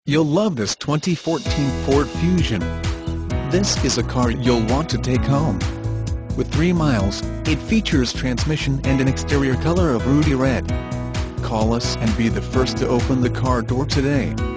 You'll love this 2014 Ford Fusion. This is a car you'll want to take home. With 3 miles, it features transmission and an exterior color of Rudy Red. Call us and be the first to open the car door today.